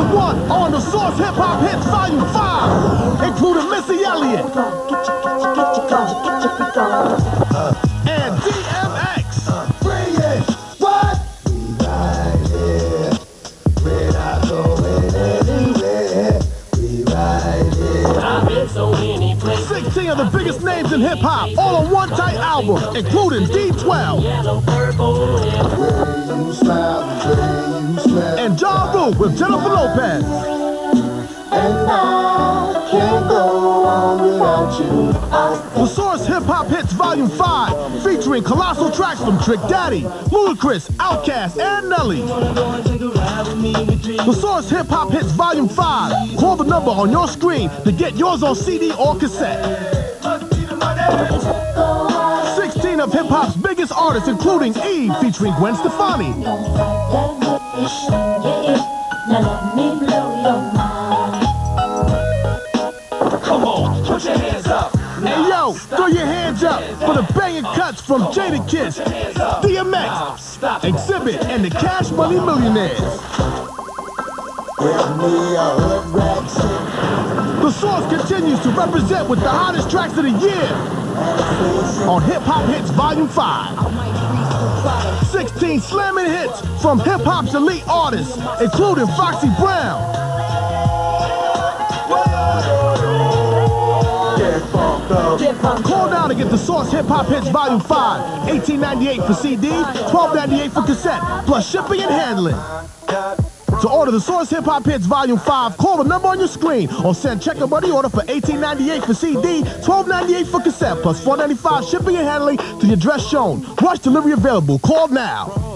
#1 on the Source Hip Hop Hits Volume 5, including Missy Elliott and DMX. Bring it! What? We ride here. We're not going anywhere. We ride here. I've been so many places. 16 of the biggest names in hip hop, all on one tight album, including D12. Yellow, purple, and The way you smile, the way you smell. And Ja Rule with Jennifer Lopez. And I can't go on without you. The Source Hip Hop Hits Volume 5, featuring colossal tracks from Trick Daddy, Ludacris, Outkast, and Nelly. The Source Hip Hop Hits Volume 5. Call the number on your screen to get yours on CD or cassette. 16 of hip hop's biggest artists, including Eve, featuring Gwen Stefani. come on, put your hands up. Hey yo, throw your hands up for the banging cuts from Jadakiss, DMX, Exhibit, and the Cash Money Millionaires. Give me a hood rat shit. The Source continues to represent with the hottest tracks of the year on Hip Hop Hits Volume 5. 16 slamming hits from hip hop's elite artists, including Foxy Brown, Get funked up. Call now to get the Source Hip Hop Hits Volume 5, $18.98 for CD, $12.98 for cassette, plus shipping and handling. To order the Source Hip Hop Hits Volume 5, call the number on your screen or send check or money order for $18.98 for CD, $12.98 for cassette, plus $4.95 shipping and handling to the address shown. Rush delivery available. Call now.